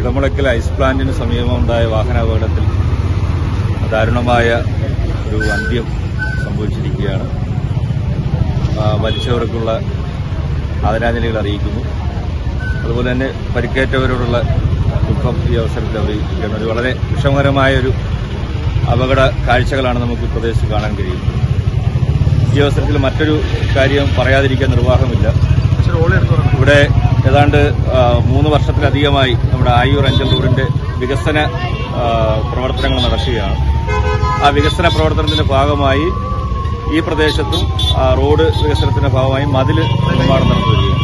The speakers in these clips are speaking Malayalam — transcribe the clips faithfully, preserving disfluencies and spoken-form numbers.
ഇടമുളയ്ക്കൽ ഐസ് പ്ലാന്റിന് സമീപമുണ്ടായ വാഹനാപകടത്തിൽ ദാരുണമായ ഒരു അന്ത്യം സംഭവിച്ചിരിക്കുകയാണ്. മരിച്ചവർക്കുള്ള ആദരാഞ്ജലികൾ അറിയിക്കുന്നു. അതുപോലെ തന്നെ പരിക്കേറ്റവരോടുള്ള ദുഃഖം ഈ അവസരത്തിൽ അറിയിക്കുകയാണ്. ഒരു വളരെ വിഷമകരമായ ഒരു അപകട കാഴ്ചകളാണ് നമുക്ക് ഈ പ്രദേശത്ത് കാണാൻ കഴിയുന്നത്. ഈ അവസരത്തിൽ മറ്റൊരു കാര്യം പറയാതിരിക്കാൻ നിർവാഹമില്ല. ഇവിടെ ഏതാണ്ട് മൂന്ന് വർഷത്തിലധികമായി നമ്മുടെ ആയൂർ അഞ്ചൽ റോഡിന്റെ വികസന പ്രവർത്തനങ്ങൾ നടക്കുകയാണ്. ആ വികസന പ്രവർത്തനത്തിന്റെ ഭാഗമായി ഈ പ്രദേശത്തും റോഡ് വികസനത്തിന്റെ ഭാഗമായി മതിൽ നിർമ്മാണം നടന്നു വരികയാണ്.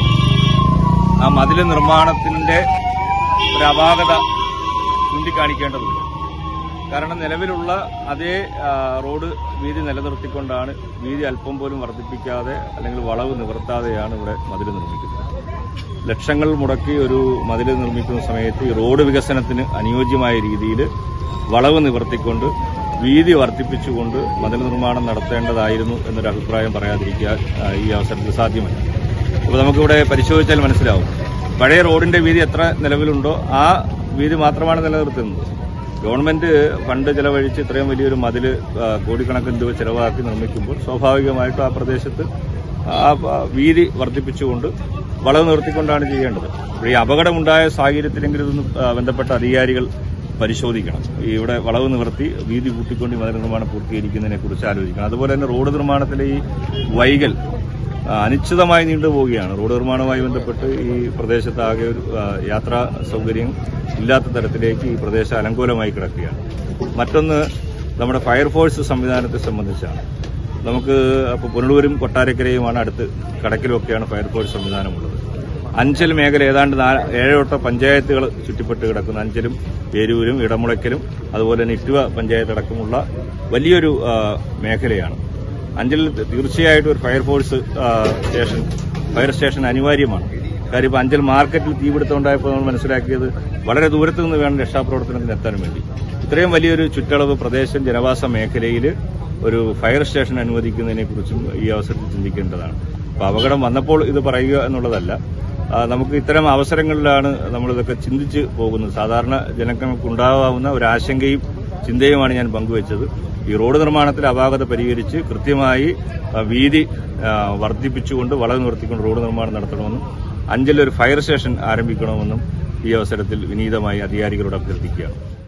ആ മതിൽ നിർമ്മാണത്തിന്റെ ഒരു അപാകത ചൂണ്ടിക്കാണിക്കേണ്ടതുണ്ട്. കാരണം നിലവിലുള്ള അതേ റോഡ് വീതി നിലനിർത്തിക്കൊണ്ടാണ് വീതി അല്പം പോലും വർദ്ധിപ്പിക്കാതെ അല്ലെങ്കിൽ വളവ് നിവർത്താതെയാണ് ഇവിടെ മതിൽ നിർമ്മിക്കുന്നത്. ലക്ഷങ്ങൾ മുടക്കി ഒരു മതിൽ നിർമ്മിക്കുന്ന സമയത്ത് ഈ റോഡ് വികസനത്തിന് അനുയോജ്യമായ രീതിയിൽ വളവ് നിവർത്തിക്കൊണ്ട് വീതി വർദ്ധിപ്പിച്ചുകൊണ്ട് മതിൽ നിർമ്മാണം നടത്തേണ്ടതായിരുന്നു എന്നൊരു അഭിപ്രായം പറയാതിരിക്കാൻ ഈ അവസരത്തിൽ സാധ്യമല്ല. അപ്പോൾ നമുക്കിവിടെ പരിശോധിച്ചാൽ മനസ്സിലാവും, പഴയ റോഡിന്റെ വീതി എത്ര നിലവിലുണ്ടോ ആ വീതി മാത്രമാണ് നിലനിർത്തുന്നത്. ഗവൺമെന്റ് ഫണ്ട് ചെലവഴിച്ച് ഇത്രയും വലിയൊരു മതിൽ കോടിക്കണക്കിന് രൂപ ചെലവാക്കി നിർമ്മിക്കുമ്പോൾ സ്വാഭാവികമായിട്ടും ആ പ്രദേശത്ത് ആ വീതി വർദ്ധിപ്പിച്ചുകൊണ്ട് വളവ് നിർത്തിക്കൊണ്ടാണ് ചെയ്യേണ്ടത്. ഈ അപകടമുണ്ടായ സാഹചര്യത്തിലെങ്കിലും ഇതൊന്നും ബന്ധപ്പെട്ട അധികാരികൾ പരിശോധിക്കണം. ഇവിടെ വളവ് നിവർത്തി വീതി കൂട്ടിക്കൊണ്ട് മതിൽ നിർമ്മാണം പൂർത്തീകരിക്കുന്നതിനെ കുറിച്ച് ആലോചിക്കണം. അതുപോലെ തന്നെ റോഡ് നിർമ്മാണത്തിലെ ഈ വൈകൽ അനിശ്ചിതമായി നീണ്ടുപോവുകയാണ്. റോഡ് നിർമ്മാണവുമായി ബന്ധപ്പെട്ട് ഈ പ്രദേശത്ത് ആകെ ഒരു യാത്രാ സൗകര്യം ഇല്ലാത്ത തരത്തിലേക്ക് ഈ പ്രദേശം അലങ്കോലമായി കിടക്കുകയാണ്. മറ്റൊന്ന് നമ്മുടെ ഫയർഫോഴ്സ് സംവിധാനത്തെ സംബന്ധിച്ചാണ്. നമുക്ക് ഇപ്പോൾ പുനലൂരും കൊട്ടാരക്കരയുമാണ് അടുത്ത്, കടക്കിലുമൊക്കെയാണ് ഫയർഫോഴ്സ് സംവിധാനമുള്ളത്. അഞ്ചൽ മേഖല ഏതാണ്ട് ഏഴോട്ട പഞ്ചായത്തുകൾ ചുറ്റിപ്പെട്ട് കിടക്കുന്ന അഞ്ചലും പേരൂരും ഇടമുളയ്ക്കലും അതുപോലെ തന്നെ ഇട്ടുവ പഞ്ചായത്ത് അടക്കമുള്ള വലിയൊരു മേഖലയാണ്. അഞ്ചലിൽ തീർച്ചയായിട്ടും ഒരു ഫയർഫോഴ്സ് സ്റ്റേഷൻ ഫയർ സ്റ്റേഷൻ അനിവാര്യമാണ്. കാര്യം ഇപ്പോൾ അഞ്ചൽ മാർക്കറ്റിൽ തീപിടുത്തമുണ്ടായപ്പോൾ നമ്മൾ മനസ്സിലാക്കിയത് വളരെ ദൂരത്തു നിന്ന് വേണം രക്ഷാപ്രവർത്തനത്തിന് എത്താൻ വേണ്ടി. ഇത്രയും വലിയൊരു ചുറ്റളവ് പ്രദേശം ജനവാസ മേഖലയിൽ ഒരു ഫയർ സ്റ്റേഷൻ അനുവദിക്കുന്നതിനെക്കുറിച്ചും ഈ അവസരത്തിൽ ചിന്തിക്കേണ്ടതാണ്. അപ്പോൾ അപകടം വന്നപ്പോൾ ഇത് പറയുക എന്നുള്ളതല്ല, നമുക്ക് ഇത്തരം അവസരങ്ങളിലാണ് നമ്മളിതൊക്കെ ചിന്തിച്ച് പോകുന്നത്. സാധാരണ ജനങ്ങൾക്കുണ്ടാകാവുന്ന ഒരു ആശങ്കയും ചിന്തയുമാണ് ഞാൻ പങ്കുവച്ചത്. ഈ റോഡ് നിർമ്മാണത്തിലെ അപാകത പരിഹരിച്ച് കൃത്യമായി വീതി വർദ്ധിപ്പിച്ചുകൊണ്ട് വളവ് നിർത്തിക്കൊണ്ട് റോഡ് നിർമ്മാണം നടത്തണമെന്നും അഞ്ചലിൽ ഒരു ഫയർ സ്റ്റേഷൻ ആരംഭിക്കണമെന്നും ഈ അവസരത്തിൽ വിനീതമായി അധികാരികളോട് അഭ്യർത്ഥിക്കുകയാണ്.